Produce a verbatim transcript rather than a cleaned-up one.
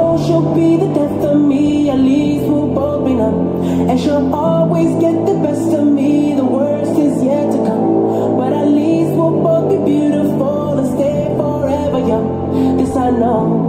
know she'll be the death of me. At least we'll both be numb, and she'll always get the best of me. The worst is yet to come, but at least we'll both be beautiful and stay forever young. This I know.